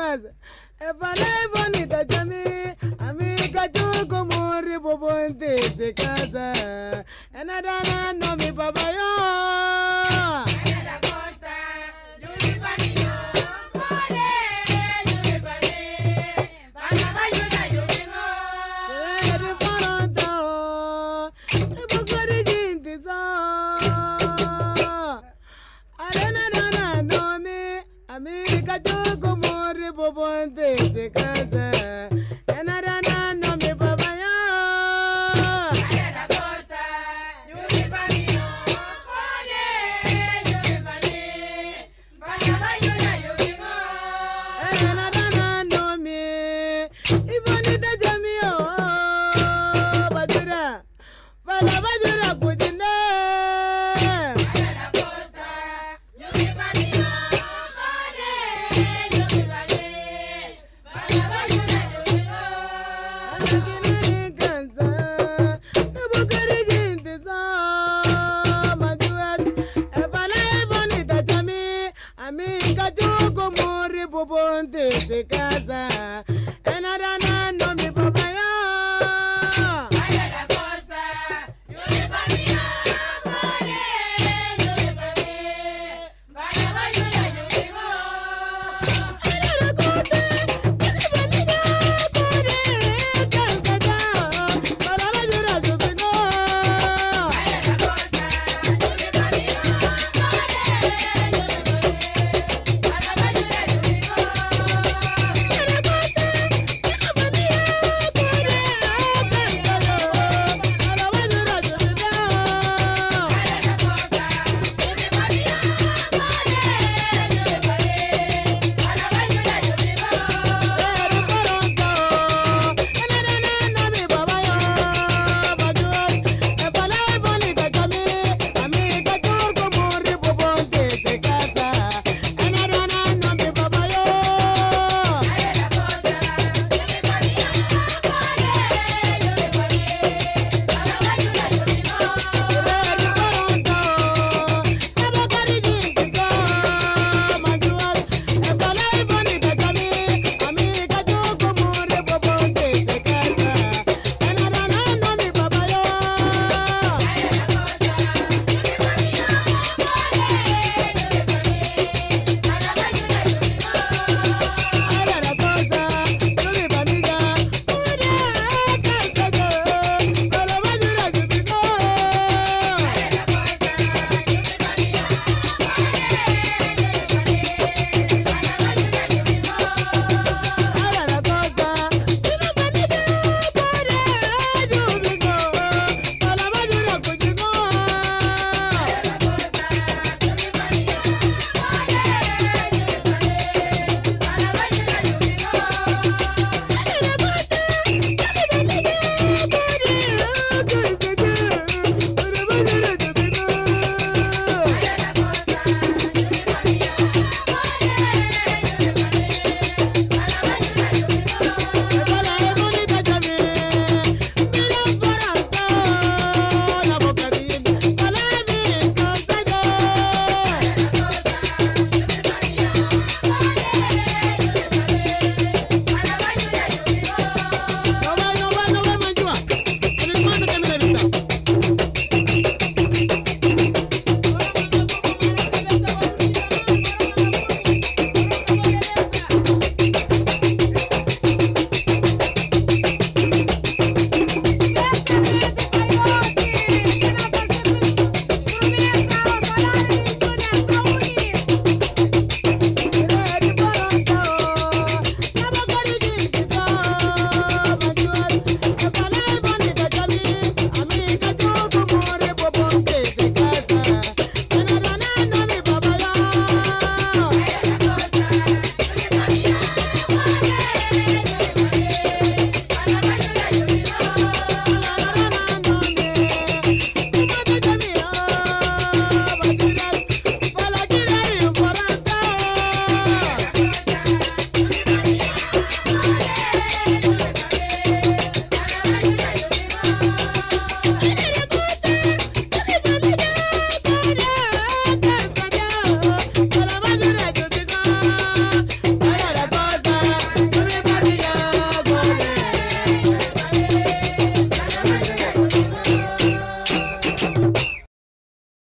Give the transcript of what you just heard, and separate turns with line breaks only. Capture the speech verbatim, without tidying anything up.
casa. E fale bonita jami, amiga jugo muri bobonte de casa. E nada na no mi papa yo. Nada cosa, yo mi paniyo, kole, yo mi pani, pana bayuna yo mingo. E de foronto, e bokori jinti so. Arena na no mi, amiga jugo muri bobonte de casa. E nada na no mi papa yo. Nada cosa, yo mi paniyo, kole, yo mi pani, pana bayuna yo mingo. E nada na no mi, ibonita jami yo, bajura, fala bajura kujine. Nada cosa, yo mi paniyo, kole, yo mi pani, pana bayuna yo mingo. Anakini kansa, e bokari jinti so, majuat, e fala e bonita jami, amiga jugo muri bobonte de casa.